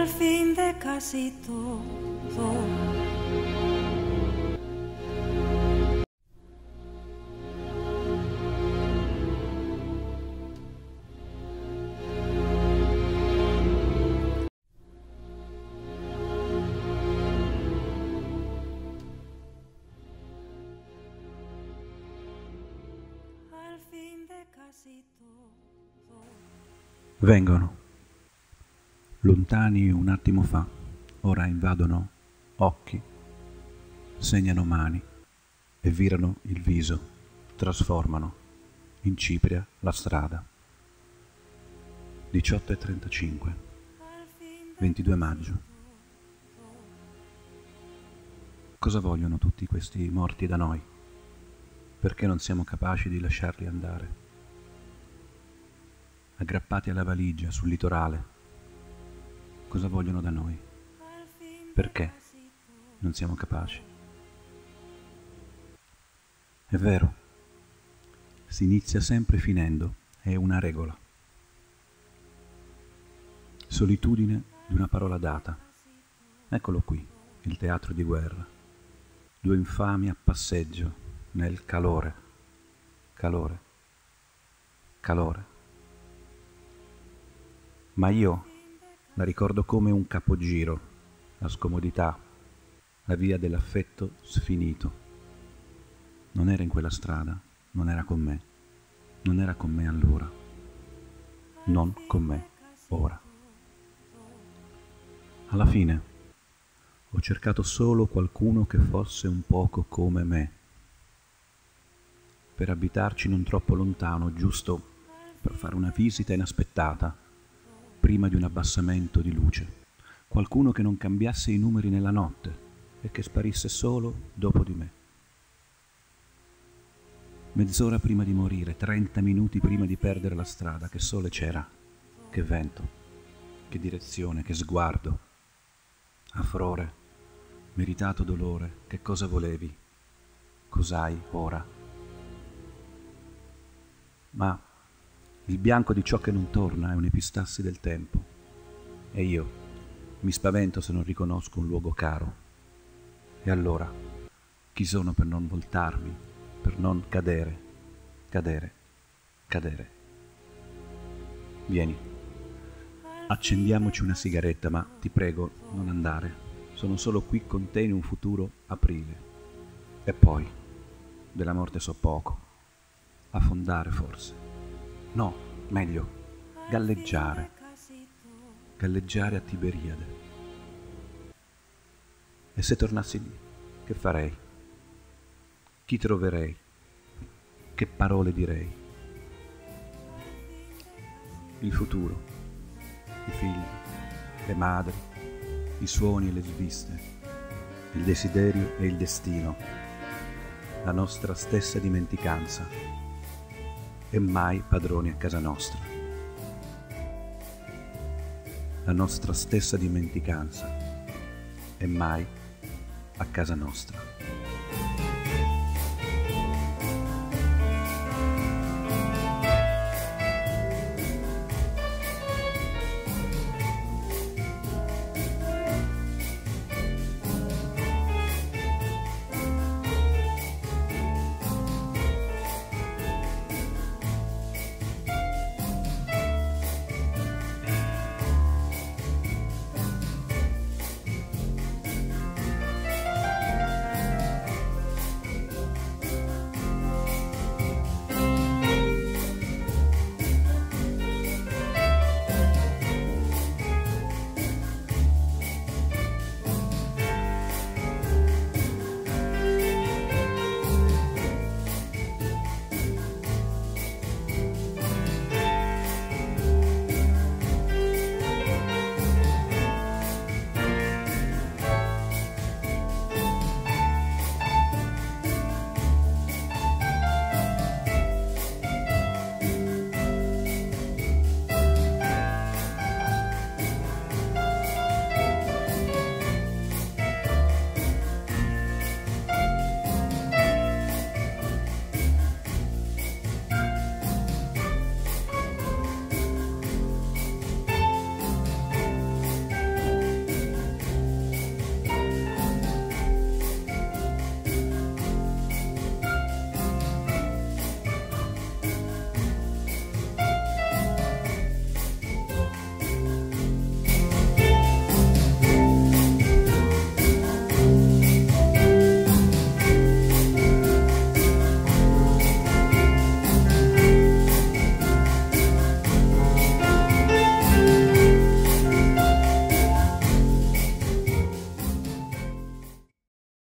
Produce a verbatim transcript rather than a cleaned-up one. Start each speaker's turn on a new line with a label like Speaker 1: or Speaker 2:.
Speaker 1: al fin de casi todo.
Speaker 2: Vengono, lontani un attimo fa, ora invadono occhi, segnano mani e virano il viso, trasformano in cipria la strada. diciotto e trentacinque, ventidue maggio. Cosa vogliono tutti questi morti da noi? Perché non siamo capaci di lasciarli andare? Aggrappati alla valigia sul litorale, cosa vogliono da noi? Perché non siamo capaci? È vero, si inizia sempre finendo, è una regola. Solitudine di una parola data. Eccolo qui, il teatro di guerra. Due infami a passeggio nel calore, calore, calore. Ma io la ricordo come un capogiro, la scomodità, la via dell'affetto sfinito. Non era in quella strada, non era con me, non era con me allora, non con me ora. Alla fine ho cercato solo qualcuno che fosse un poco come me, per abitarci non troppo lontano, giusto per fare una visita inaspettata, prima di un abbassamento di luce, qualcuno che non cambiasse i numeri nella notte e che sparisse solo dopo di me. Mezz'ora prima di morire, trenta minuti prima di perdere la strada, che sole c'era, che vento, che direzione, che sguardo, affrore, meritato dolore, che cosa volevi, cos'hai ora? Ma il bianco di ciò che non torna è un'epistassi del tempo, e io mi spavento se non riconosco un luogo caro. E allora, chi sono per non voltarmi, per non cadere, cadere, cadere? Vieni, accendiamoci una sigaretta, ma ti prego, non andare. Sono solo qui con te in un futuro aprile. E poi, della morte so poco. Affondare forse. No, meglio, galleggiare, galleggiare a Tiberiade. E se tornassi lì, che farei? Chi troverei? Che parole direi? Il futuro, i figli, le madri, i suoni e le sviste, il desiderio e il destino, la nostra stessa dimenticanza, e mai padroni a casa nostra. La nostra stessa dimenticanza, e mai a casa nostra.